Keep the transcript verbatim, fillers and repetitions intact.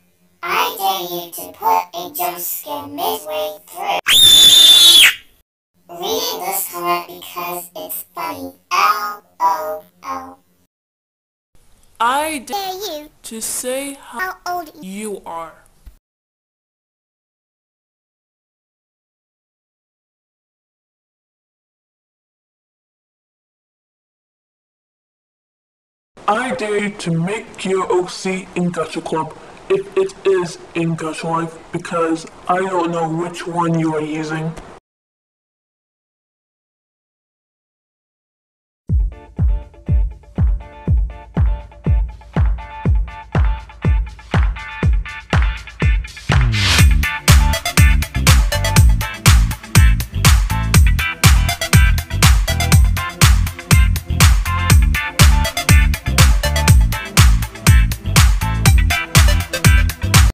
I dare you to put a jump scare midway through. Reading this comment because it's funny. L O L. I Dare you to say how how old you are. I dare you to make your O C in Gacha Club if it is in Gacha Life because I don't know which one you are using.